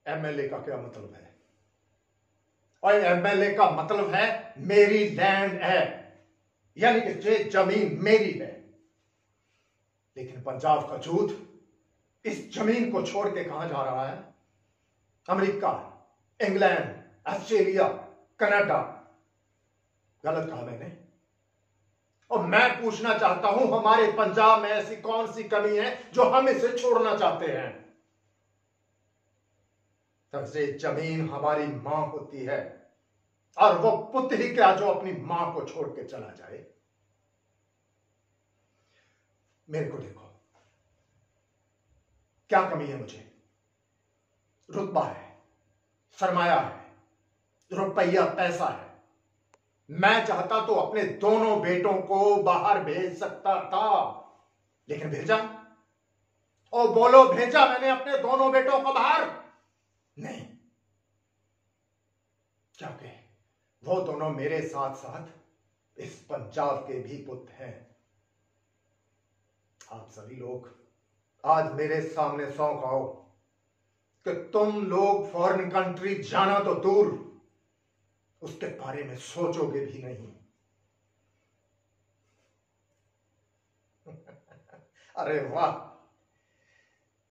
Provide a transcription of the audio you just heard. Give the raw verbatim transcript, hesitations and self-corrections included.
MLA का क्या मतलब है? और एमएलए का मतलब है मेरी लैंड है, यानी कि ये जमीन मेरी है। लेकिन पंजाब का जूथ इस जमीन को छोड़ के कहां जा रहा है? America, England, Australia, Canada. गलत कहा मैंने? और मैं पूछना चाहता हूं, हमारे पंजाब में ऐसी कौन सी कमी है जो हम इसे छोड़ना चाहते हैं? सबसे जमीन हमारी मां होती है, और वो पुत्र ही क्या जो अपनी मां को छोड़ के चला जाए। मेरे को देखो, क्या कमी है मुझे? रुतबा है, सरमाया है, रुपया पैसा है। मैं चाहता तो अपने दोनों बेटों को बाहर भेज सकता था, लेकिन भेजा? और बोलो, भेजा मैंने अपने दोनों बेटों को बाहर? नहीं, क्योंकि वो दोनों मेरे साथ साथ इस पंजाब के भी पुत्र हैं। आप सभी लोग आज मेरे सामने सौ खाओ कि तुम लोग फॉरेन कंट्री जाना तो दूर, उसके बारे में सोचोगे भी नहीं। अरे वाह,